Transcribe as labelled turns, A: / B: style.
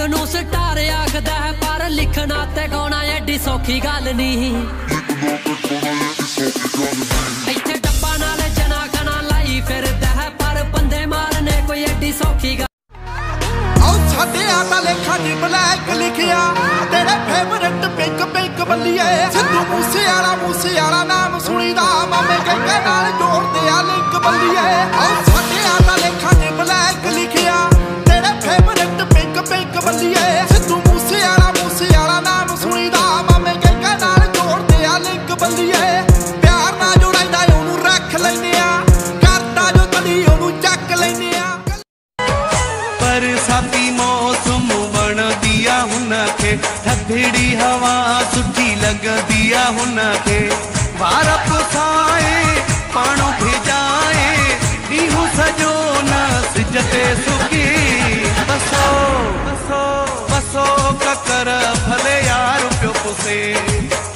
A: नू स्टार आखदा है पर लिखना ते गाना एडी सौखी गल नहीं। इत्थे डब्बा नाल जना खना लाई फिरदा है पर बंदे मारने कोई एडी सौखी गल।
B: साडे आटा लेखा नी ब्लैक लिखिया तेरे फेवरेट पिंक पिंक बल्लिए सिद्धू मूसेआला नाम सुनीदा मामे कंगे नाल जोड़ दिया लिंक बल्लिए। साडे आटा लेखा नी ब्लैक लिखिया तेरे फेवरेट पिंक पिंक बल्लिए सिद्धू मूसेआला नाम सुनीदा मामे कंगे नाल जोड़ दिया लिंक बल्लिए। प्यार ना जोड़ाइदा ओनू रख लैने आ करदा जो तली ओनू चक लैने आ।
C: बरसाती मौसम बन दिया हुनखे थधड़ी हवा सुठी लग दिया हुनखे वार पुसाए पाणो भिजाए ॾींहुं सॼो न सिजते सुकी। बसो ककर भले यार पियो पुसे।